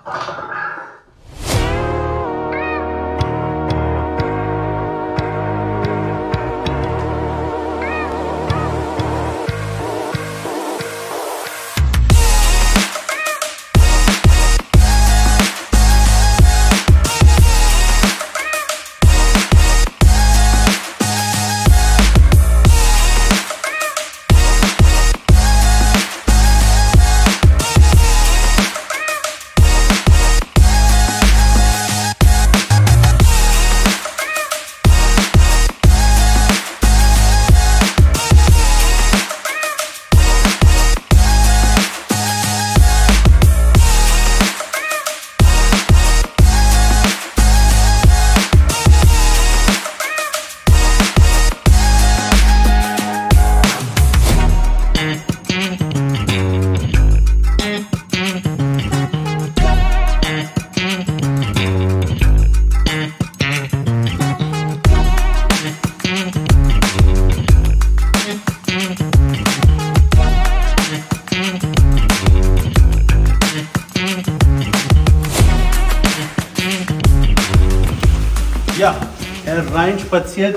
Ja, reinspaziert,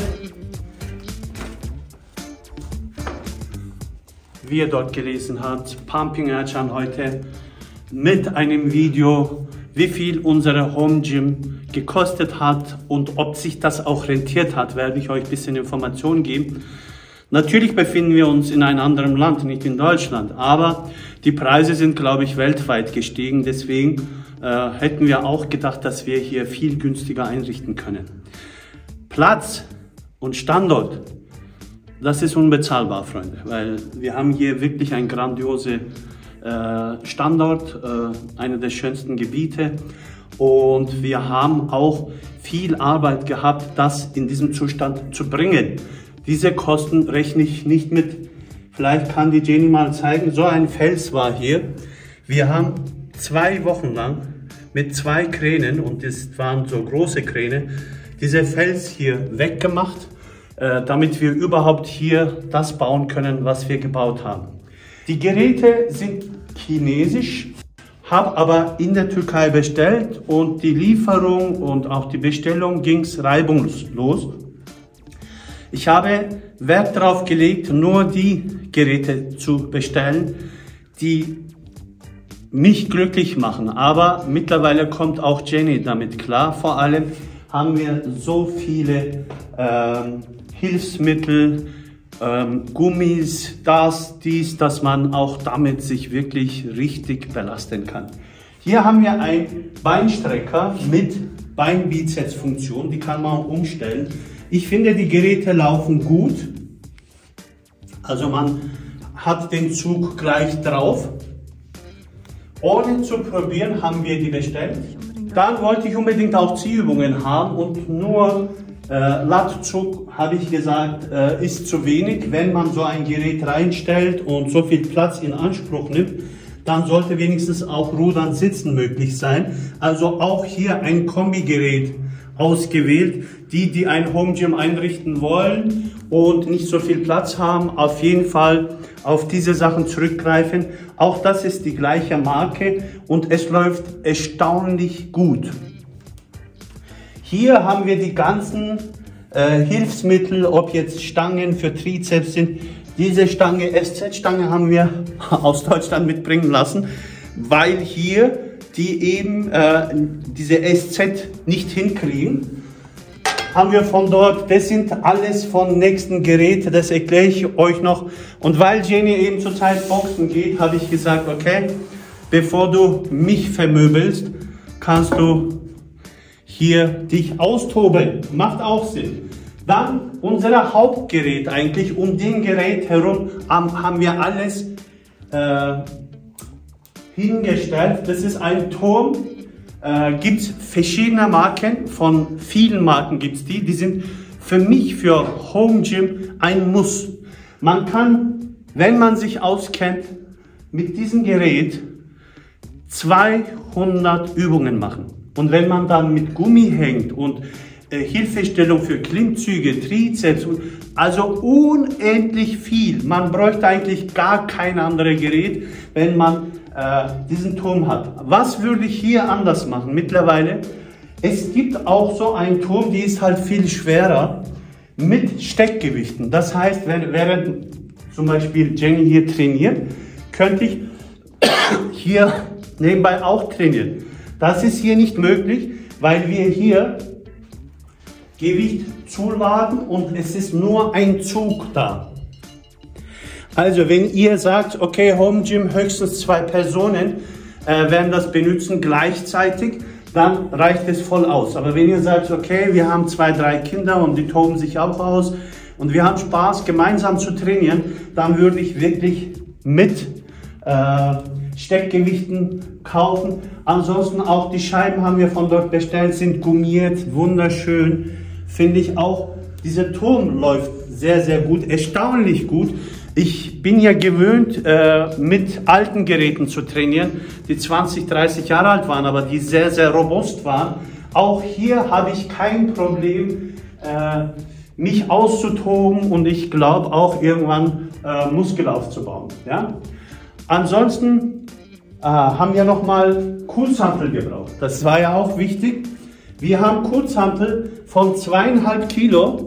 wie ihr dort gelesen habt, Pumping Ercan heute mit einem Video, wie viel unsere Home Gym gekostet hat und ob sich das auch rentiert hat, werde ich euch ein bisschen Informationen geben. Natürlich befinden wir uns in einem anderen Land, nicht in Deutschland, aber die Preise sind, glaube ich, weltweit gestiegen, deswegen hätten wir auch gedacht, dass wir hier viel günstiger einrichten können. Platz und Standort, das ist unbezahlbar, Freunde, weil wir haben hier wirklich einen grandiosen Standort, einer der schönsten Gebiete, und wir haben auch viel Arbeit gehabt, das in diesem Zustand zu bringen. Diese Kosten rechne ich nicht mit. Vielleicht kann die Jenny mal zeigen, so ein Fels war hier. Wir haben 2 Wochen lang mit 2 Kränen, und das waren so große Kräne, diese Fels hier weggemacht, damit wir überhaupt hier das bauen können, was wir gebaut haben. Die Geräte sind chinesisch, habe aber in der Türkei bestellt, und die Lieferung und auch die Bestellung ging reibungslos. Ich habe Wert darauf gelegt, nur die Geräte zu bestellen, die mich glücklich machen, aber mittlerweile kommt auch Jenny damit klar. Vor allem haben wir so viele Hilfsmittel, Gummis, dies, dass man auch damit sich wirklich richtig belasten kann. Hier haben wir einen Beinstrecker mit Beinbizeps-Funktion, die kann man umstellen. Ich finde, die Geräte laufen gut, also man hat den Zug gleich drauf. Ohne zu probieren haben wir die bestellt. Dann wollte ich unbedingt auch Ziehübungen haben, und nur Lattzug, habe ich gesagt, ist zu wenig. Wenn man so ein Gerät reinstellt und so viel Platz in Anspruch nimmt, dann sollte wenigstens auch Rudern sitzen möglich sein. Also auch hier ein Kombigerät ausgewählt. Die ein Home Gym einrichten wollen und nicht so viel Platz haben, auf jeden Fall auf diese Sachen zurückgreifen. Auch das ist die gleiche Marke und es läuft erstaunlich gut. Hier haben wir die ganzen Hilfsmittel, ob jetzt Stangen für Trizeps sind. Diese Stange, SZ-Stange, haben wir aus Deutschland mitbringen lassen, weil hier die eben diese SZ nicht hinkriegen. Haben wir von dort, das sind alles von nächsten Geräte, das erkläre ich euch noch. Und weil Jenny eben zurzeit boxen geht, habe ich gesagt, okay, bevor du mich vermöbelst, kannst du hier dich austoben. Macht auch Sinn. Dann unser Hauptgerät eigentlich, um den Gerät herum haben wir alles hingestellt. Das ist ein Turm. Gibt es verschiedene Marken, von vielen Marken gibt es die sind für mich für Home Gym ein Muss. Man kann, wenn man sich auskennt, mit diesem Gerät 200 Übungen machen. Und wenn man dann mit Gummi hängt und Hilfestellung für Klimmzüge, Trizeps, also unendlich viel. Man bräuchte eigentlich gar kein anderes Gerät, wenn man diesen Turm hat. Was würde ich hier anders machen? Mittlerweile, es gibt auch so einen Turm, die ist halt viel schwerer mit Steckgewichten. Das heißt, während zum Beispiel Jenny hier trainiert, könnte ich hier nebenbei auch trainieren. Das ist hier nicht möglich, weil wir hier Gewicht zuladen und es ist nur ein Zug da. Also wenn ihr sagt, okay, Home Gym höchstens 2 Personen werden das benutzen gleichzeitig, dann reicht es voll aus. Aber wenn ihr sagt, okay, wir haben 2, 3 Kinder und die toben sich auch aus und wir haben Spaß, gemeinsam zu trainieren, dann würde ich wirklich mit Steckgewichten kaufen. Ansonsten auch die Scheiben haben wir von dort bestellt, sind gummiert, wunderschön. Finde ich auch, dieser Turm läuft sehr, sehr gut, erstaunlich gut. Ich bin ja gewöhnt, mit alten Geräten zu trainieren, die 20, 30 Jahre alt waren, aber die sehr, sehr robust waren. Auch hier habe ich kein Problem, mich auszutoben und ich glaube auch irgendwann Muskel aufzubauen. Ja? Ansonsten haben wir nochmal Kurzhantel gebraucht. Das war ja auch wichtig. Wir haben Kurzhantel von 2,5 Kilo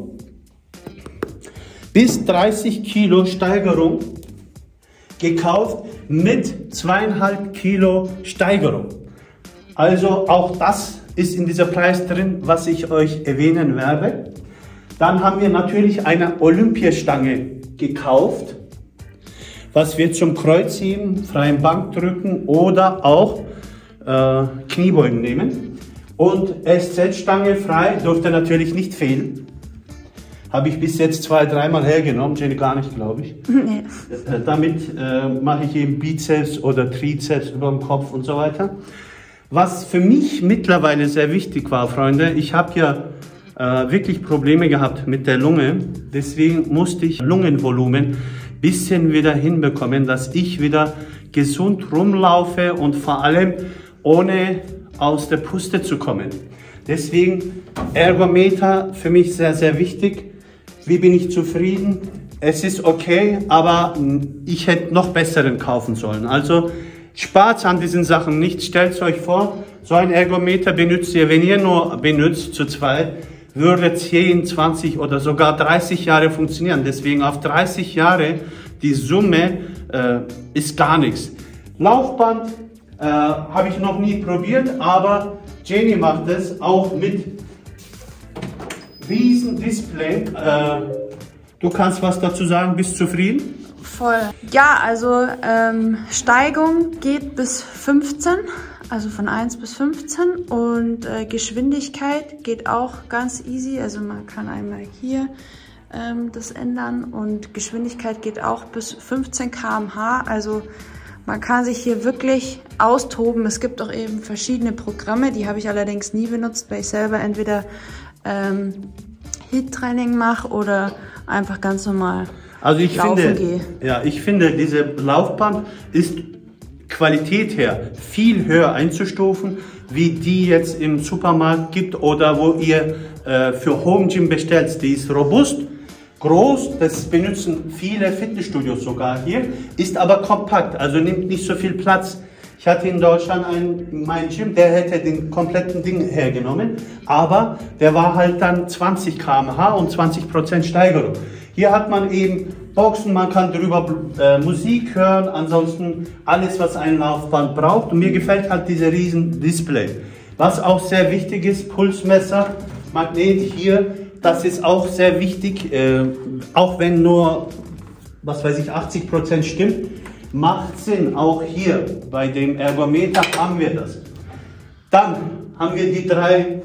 bis 30 Kilo Steigerung gekauft mit 2,5 Kilo Steigerung. Also auch das ist in dieser Preis drin, was ich euch erwähnen werde. Dann haben wir natürlich eine Olympiastange gekauft, was wir zum Kreuzheben, freien Bankdrücken oder auch Kniebeugen nehmen. Und SZ-Stange frei dürfte natürlich nicht fehlen. Habe ich bis jetzt 2, 3 Mal hergenommen, Jenny gar nicht, glaube ich. Nee. Damit mache ich eben Bizeps oder Trizeps über dem Kopf und so weiter. Was für mich mittlerweile sehr wichtig war, Freunde, ich habe ja wirklich Probleme gehabt mit der Lunge. Deswegen musste ich Lungenvolumen ein bisschen wieder hinbekommen, dass ich wieder gesund rumlaufe und vor allem ohne aus der Puste zu kommen. Deswegen Ergometer für mich sehr, sehr wichtig. Wie bin ich zufrieden? Es ist okay, aber ich hätte noch besseren kaufen sollen. Also spart an diesen Sachen nicht. Stellt euch vor, so ein Ergometer benutzt ihr, wenn ihr nur benutzt zu zweit, würde 10, 20 oder sogar 30 Jahre funktionieren. Deswegen auf 30 Jahre, die Summe ist gar nichts. Laufband habe ich noch nie probiert, aber Jenny macht es auch mit riesen Display. Du kannst was dazu sagen, bist du zufrieden? Voll. Ja, also Steigung geht bis 15, also von 1 bis 15 und Geschwindigkeit geht auch ganz easy, also man kann einmal hier das ändern und Geschwindigkeit geht auch bis 15 km/h, also man kann sich hier wirklich austoben. Es gibt auch eben verschiedene Programme, die habe ich allerdings nie benutzt, weil ich selber entweder HIIT-Training mache oder einfach ganz normal laufen gehe. Ja, ich finde, diese Laufband ist Qualität her viel höher einzustufen, wie die jetzt im Supermarkt gibt oder wo ihr für Home Gym bestellt. Die ist robust, groß, das benutzen viele Fitnessstudios sogar hier, ist aber kompakt, also nimmt nicht so viel Platz. Ich hatte in Deutschland mein Gym, der hätte den kompletten Ding hergenommen, aber der war halt dann 20 km/h und 20% Steigerung. Hier hat man eben Boxen, man kann drüber Musik hören, ansonsten alles, was ein Laufband braucht. Und mir gefällt halt dieser riesen Display. Was auch sehr wichtig ist, Pulsmesser, Magnet hier, das ist auch sehr wichtig, auch wenn nur, was weiß ich, 80% stimmt. Macht Sinn, auch hier bei dem Ergometer haben wir das. Dann haben wir die 3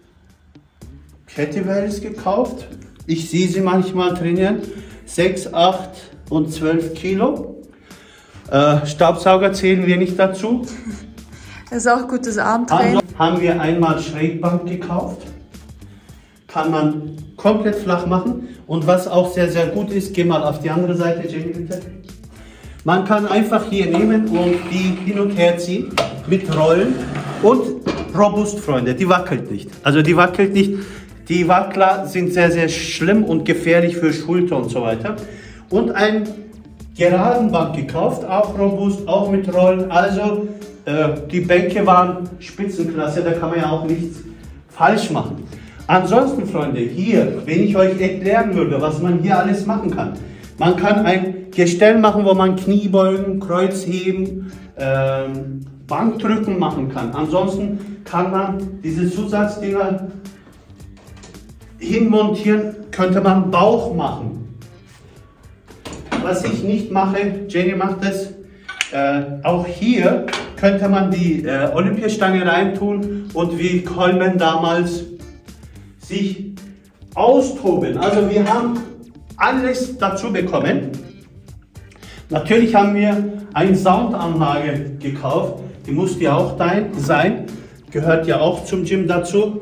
Kettlebells gekauft. Ich sehe sie manchmal trainieren. 6, 8 und 12 Kilo. Staubsauger zählen wir nicht dazu. Das ist auch gutes Abendtraining. Also haben wir einmal Schrägband gekauft. Kann man komplett flach machen. Und was auch sehr, sehr gut ist, geh mal auf die andere Seite, Jenny, bitte. Man kann einfach hier nehmen und die hin und her ziehen mit Rollen und robust, Freunde, die wackelt nicht. Also die wackelt nicht. Die Wackler sind sehr, sehr schlimm und gefährlich für Schulter und so weiter. Und ein geraden Bank gekauft, auch robust, auch mit Rollen. Also die Bänke waren Spitzenklasse, da kann man ja auch nichts falsch machen. Ansonsten, Freunde, hier, wenn ich euch erklären würde, was man hier alles machen kann. Man kann ein Gestell machen, wo man Kniebeugen, Kreuzheben, Bankdrücken machen kann. Ansonsten kann man diese Zusatzdinger hinmontieren, könnte man Bauch machen. Was ich nicht mache, Jenny macht das, auch hier könnte man die Olympiastange reintun und wie Coleman damals sich austoben. Also wir haben alles dazu bekommen. Natürlich haben wir eine Soundanlage gekauft, die musste ja auch sein, gehört ja auch zum Gym dazu.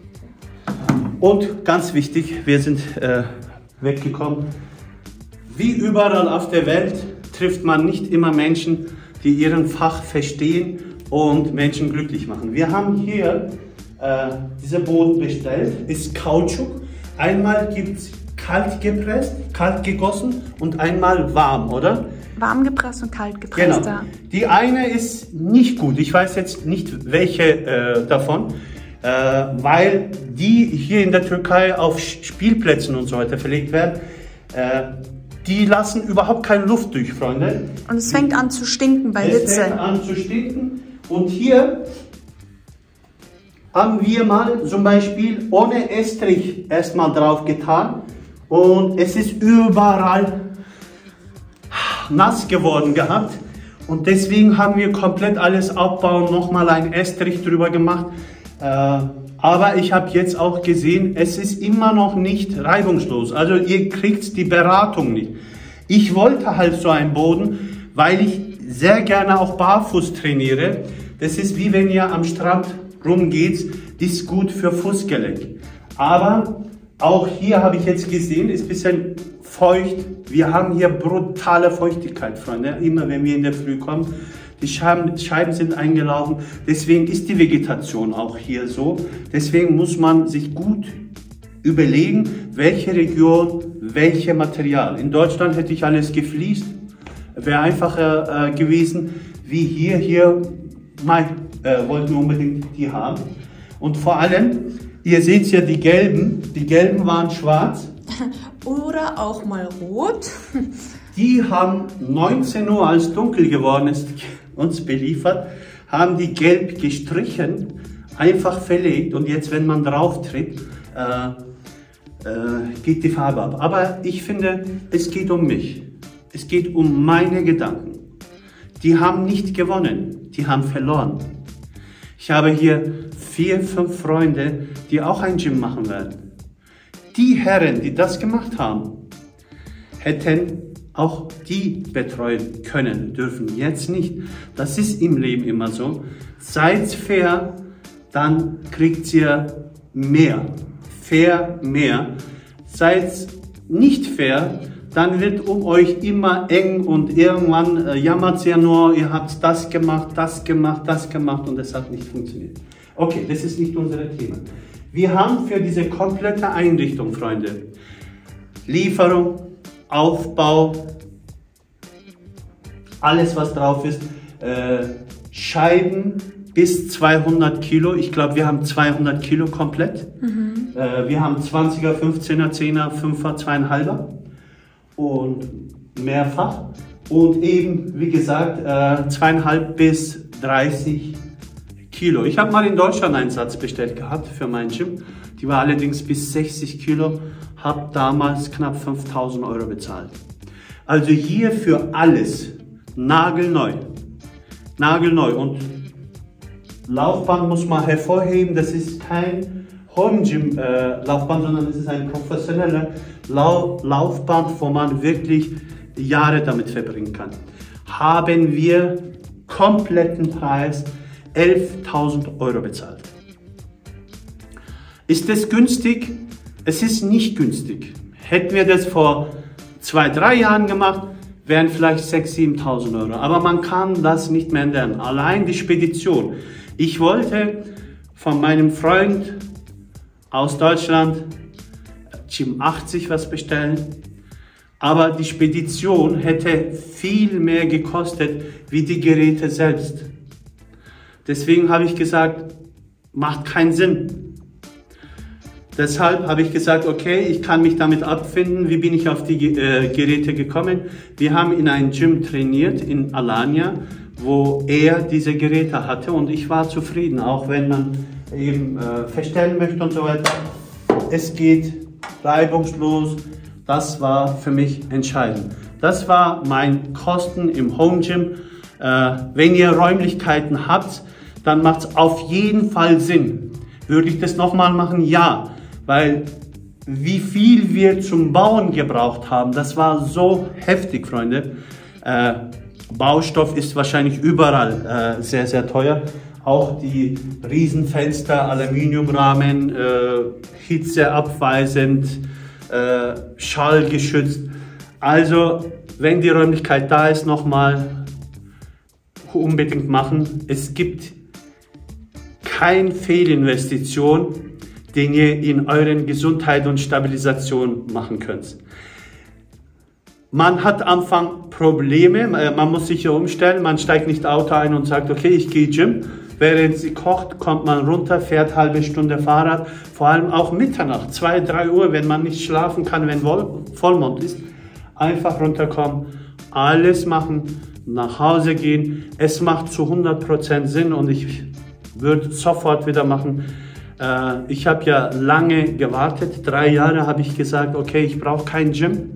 Und ganz wichtig, wir sind weggekommen. Wie überall auf der Welt trifft man nicht immer Menschen, die ihren Fach verstehen und Menschen glücklich machen. Wir haben hier dieser Boden bestellt, ist Kautschuk. Einmal gibt es kalt gepresst, kalt gegossen und einmal warm, oder? Warm gepresst und kalt gepresst, genau. Ja. Die eine ist nicht gut, ich weiß jetzt nicht welche davon, weil die hier in der Türkei auf Spielplätzen und so weiter verlegt werden. Die lassen überhaupt keine Luft durch, Freunde. Und es fängt an zu stinken bei Hitze. Es fängt an zu stinken und hier haben wir mal zum Beispiel ohne Estrich erstmal drauf getan und es ist überall nass geworden gehabt und deswegen haben wir komplett alles abbauen, nochmal ein Estrich drüber gemacht. Aber ich habe jetzt auch gesehen, es ist immer noch nicht reibungslos, also ihr kriegt die Beratung nicht. Ich wollte halt so einen Boden, weil ich sehr gerne auch barfuß trainiere. Das ist wie wenn ihr am Strand rumgeht, das ist gut für Fußgelenk. Aber auch hier habe ich jetzt gesehen, ist ein bisschen feucht. Wir haben hier brutale Feuchtigkeit, Freunde, immer wenn wir in der Früh kommen. Die Scheiben sind eingelaufen, deswegen ist die Vegetation auch hier so. Deswegen muss man sich gut überlegen, welche Region, welches Material. In Deutschland hätte ich alles gefliest, wäre einfacher gewesen, wie hier wollten wir unbedingt die haben. Und vor allem, ihr seht ja die gelben waren schwarz. Oder auch mal rot. Die haben 19 Uhr, als dunkel geworden ist, uns beliefert, haben die gelb gestrichen, einfach verlegt und jetzt, wenn man drauf tritt, geht die Farbe ab. Aber ich finde, es geht um mich. Es geht um meine Gedanken. Die haben nicht gewonnen, die haben verloren. Ich habe hier 4, 5 Freunde, die auch ein Gym machen werden. Die Herren, die das gemacht haben, hätten auch die betreuen können, dürfen. Jetzt nicht. Das ist im Leben immer so. Seid fair, dann kriegt ihr mehr. Fair mehr. Seid nicht fair, dann wird um euch immer eng und irgendwann jammert ihr nur, ihr habt das gemacht, das gemacht, das gemacht und es hat nicht funktioniert. Okay, das ist nicht unser Thema. Wir haben für diese komplette Einrichtung, Freunde, Lieferung, Aufbau, alles was drauf ist, Scheiben bis 200 Kilo. Ich glaube, wir haben 200 Kilo komplett. Wir haben 20er, 15er, 10er, 5er, 2,5er und mehrfach. Und eben, wie gesagt, 2,5 bis 30 Kilo. Ich habe mal in Deutschland einen Satz bestellt gehabt für mein Gym. Die war allerdings bis 60 Kilo. Habe damals knapp 5.000 Euro bezahlt. Also hier für alles nagelneu. Nagelneu. Und Laufband muss man hervorheben. Das ist kein Home Gym Laufband, sondern es ist ein professioneller Laufband, wo man wirklich Jahre damit verbringen kann. Haben wir kompletten Preis 11.000 Euro bezahlt. Ist es günstig? Es ist nicht günstig. Hätten wir das vor 2, 3 Jahren gemacht, wären vielleicht 6.000, 7.000 Euro. Aber man kann das nicht mehr ändern. Allein die Spedition. Ich wollte von meinem Freund aus Deutschland Gym 80 was bestellen. Aber die Spedition hätte viel mehr gekostet wie die Geräte selbst. Deswegen habe ich gesagt, macht keinen Sinn. Deshalb habe ich gesagt, okay, ich kann mich damit abfinden. Wie bin ich auf die Geräte gekommen? Wir haben in einem Gym trainiert in Alanya, wo er diese Geräte hatte und ich war zufrieden, auch wenn man eben verstellen möchte und so weiter. Es geht reibungslos. Das war für mich entscheidend. Das war mein Kosten im Home Gym. Wenn ihr Räumlichkeiten habt, dann macht es auf jeden Fall Sinn. Würde ich das nochmal machen? Ja, weil wie viel wir zum Bauen gebraucht haben, das war so heftig, Freunde. Baustoff ist wahrscheinlich überall sehr, sehr teuer. Auch die Riesenfenster, Aluminiumrahmen, hitzeabweisend, schallgeschützt. Also, wenn die Räumlichkeit da ist, nochmal unbedingt machen. Es gibt keine Fehlinvestition, den ihr in euren Gesundheit und Stabilisation machen könnt. Man hat am Anfang Probleme, man muss sich hier umstellen, man steigt nicht Auto ein und sagt, okay, ich gehe Gym. Während sie kocht, kommt man runter, fährt halbe Stunde Fahrrad, vor allem auch Mitternacht, 2, 3 Uhr, wenn man nicht schlafen kann, wenn Vollmond ist. Einfach runterkommen, alles machen, nach Hause gehen. Es macht zu 100% Sinn und ich würde sofort wieder machen. Ich habe ja lange gewartet, 3 Jahre habe ich gesagt, okay, ich brauche kein Gym.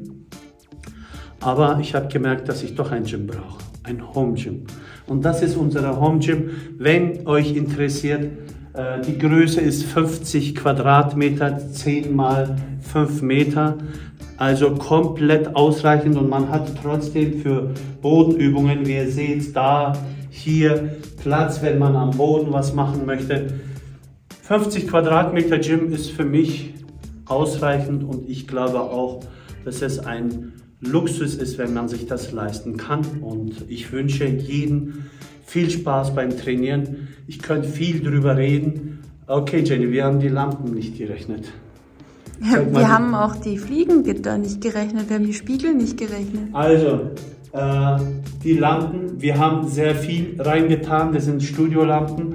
Aber ich habe gemerkt, dass ich doch ein Gym brauche, ein Home Gym. Und das ist unser Home Gym. Wenn euch interessiert, die Größe ist 50 Quadratmeter, 10 mal 5 Meter. Also komplett ausreichend und man hat trotzdem für Bodenübungen, wie ihr seht, da, hier Platz, wenn man am Boden was machen möchte. 50 Quadratmeter Gym ist für mich ausreichend und ich glaube auch, dass es ein Luxus ist, wenn man sich das leisten kann. Und ich wünsche jedem viel Spaß beim Trainieren. Ich könnte viel drüber reden. Okay, Jenny, wir haben die Lampen nicht gerechnet. Wir haben auch die Fliegengitter nicht gerechnet, wir haben die Spiegel nicht gerechnet. Also, die Lampen, wir haben sehr viel reingetan, das sind Studiolampen.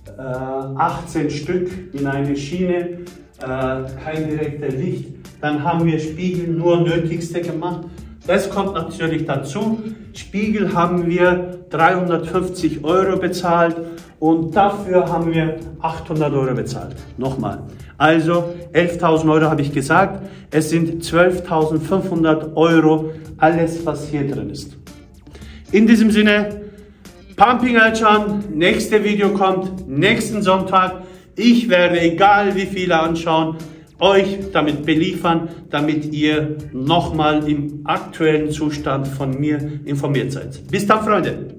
18 Stück in eine Schiene, kein direktes Licht. Dann haben wir Spiegel nur Nötigste gemacht. Das kommt natürlich dazu. Spiegel haben wir 350 € bezahlt und dafür haben wir 800 € bezahlt. Nochmal. Also 11.000 € habe ich gesagt. Es sind 12.500 €, alles was hier drin ist. In diesem Sinne, Pumping Ercan, nächste Video kommt nächsten Sonntag. Ich werde, egal wie viele anschauen, euch damit beliefern, damit ihr nochmal im aktuellen Zustand von mir informiert seid. Bis dann, Freunde!